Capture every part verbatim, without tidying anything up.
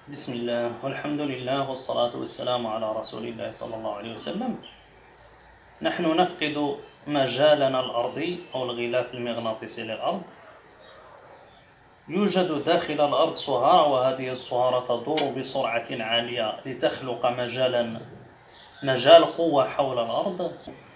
بسم الله والحمد لله والصلاة والسلام على رسول الله صلى الله عليه وسلم. نحن نفقد مجالنا الأرضي أو الغلاف المغناطيسي للأرض. يوجد داخل الأرض صهارة، وهذه الصهارة تدور بسرعة عالية لتخلق مجالا مجال قوة حول الأرض،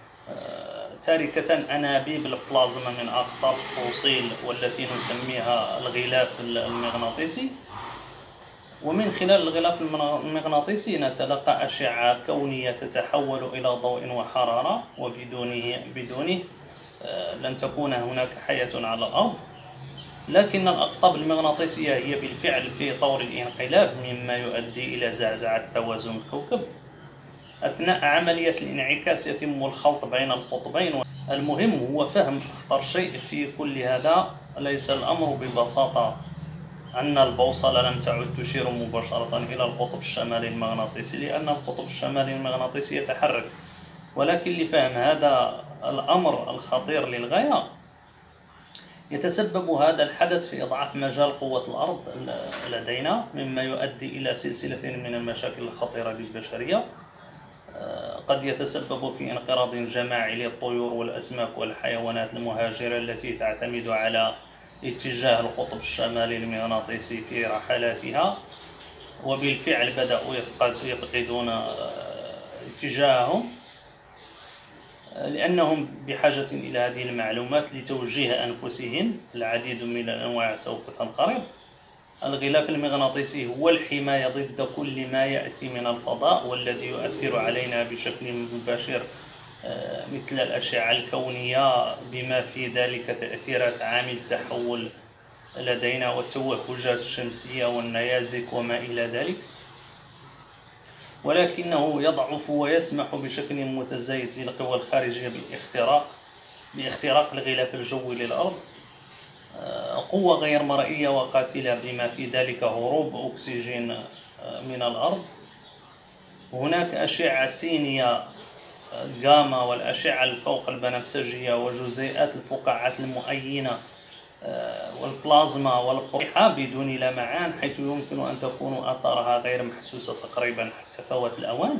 تاركة أنابيب البلازما من أقطاب الفوسيل والتي نسميها الغلاف المغناطيسي. ومن خلال الغلاف المغناطيسي نتلقى أشعة كونية تتحول إلى ضوء وحرارة، وبدونه بدونه لن تكون هناك حياة على الأرض. لكن الأقطاب المغناطيسية هي بالفعل في طور الانقلاب، مما يؤدي إلى زعزعة توازن الكوكب. أثناء عملية الانعكاس يتم الخلط بين القطبين. المهم هو فهم أخطر شيء في كل هذا. ليس الأمر ببساطة أن البوصلة لم تعد تشير مباشرة إلى القطب الشمالي المغناطيسي، لأن القطب الشمالي المغناطيسي يتحرك. ولكن لفهم هذا الأمر الخطير للغاية، يتسبب هذا الحدث في إضعاف مجال قوة الأرض لدينا، مما يؤدي إلى سلسلة من المشاكل الخطيرة للبشرية. قد يتسبب في انقراض جماعي للطيور والأسماك والحيوانات المهاجرة التي تعتمد على اتجاه القطب الشمالي المغناطيسي في رحلاتها، وبالفعل بدأوا يفقدون اتجاههم، لأنهم بحاجة إلى هذه المعلومات لتوجيه أنفسهم. العديد من الأنواع سوف تنقرض. الغلاف المغناطيسي هو الحماية ضد كل ما يأتي من الفضاء والذي يؤثر علينا بشكل مباشر، مثل الأشعة الكونية، بما في ذلك تأثيرات عامل التحول لدينا والتوهجات الشمسية والنيازك وما إلى ذلك. ولكنه يضعف ويسمح بشكل متزايد للقوى الخارجية بالاختراق باختراق الغلاف الجوي للأرض، قوة غير مرئية وقاتلة، بما في ذلك هروب أكسجين من الأرض. هناك أشعة سينية جاما والأشعة الفوق البنفسجية وجزيئات الفقاعات المؤينة والبلازما والقرحة بدون لمعان، حيث يمكن أن تكون آثارها غير محسوسة تقريبا حتى فوات الأوان.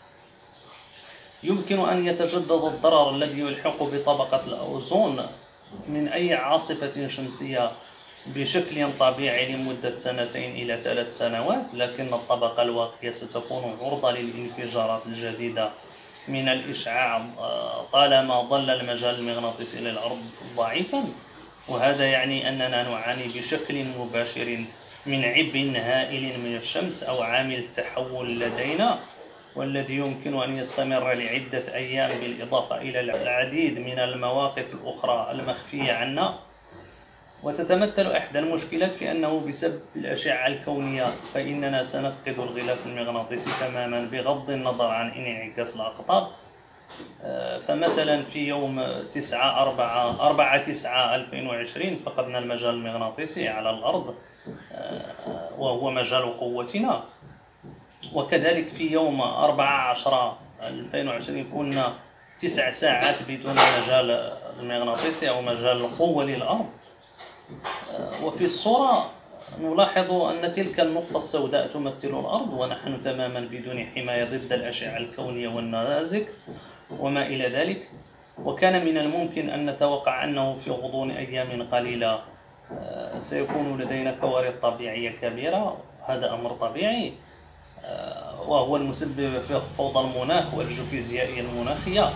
يمكن أن يتجدد الضرر الذي يلحق بطبقة الأوزون من أي عاصفة شمسية بشكل طبيعي لمدة سنتين إلى ثلاث سنوات، لكن الطبقة الواقية ستكون عرضة للانفجارات الجديدة من الإشعاع طالما ظل المجال المغناطيسي للأرض ضعيفا. وهذا يعني أننا نعاني بشكل مباشر من عبء هائل من الشمس أو عامل التحول لدينا، والذي يمكن أن يستمر لعدة أيام، بالإضافة إلى العديد من المواقف الأخرى المخفية عنا. وتتمثل إحدى المشكلات في أنه بسبب الأشعة الكونية فإننا سنفقد الغلاف المغناطيسي تماما بغض النظر عن انعكاس الأقطاب. فمثلا في يوم تسعة أربعة أربعة تسعة ألفين وعشرين فقدنا المجال المغناطيسي على الأرض، وهو مجال قوتنا. وكذلك في يوم أربعة عشرة ألفين وعشرين كنا تسع ساعات بدون مجال المغناطيسي أو مجال القوة للأرض. وفي الصورة نلاحظ أن تلك النقطة السوداء تمثل الأرض، ونحن تماما بدون حماية ضد الأشعة الكونية والنيازك وما إلى ذلك. وكان من الممكن أن نتوقع أنه في غضون أيام قليلة سيكون لدينا كوارث طبيعية كبيرة. هذا أمر طبيعي، وهو المسبب في فوضى المناخ والجيوفيزيائية المناخية.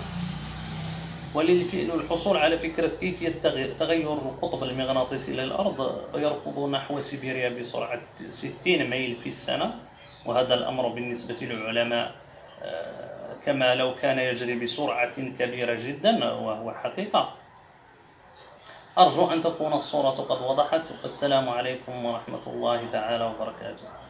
وللحصول على فكرة كيفية تغير القطب المغناطيسي للأرض، يركض نحو سيبيريا بسرعة ستين ميل في السنة، وهذا الأمر بالنسبة للعلماء كما لو كان يجري بسرعة كبيرة جدا، وهو حقيقة. أرجو أن تكون الصورة قد وضحت. والسلام عليكم ورحمة الله تعالى وبركاته.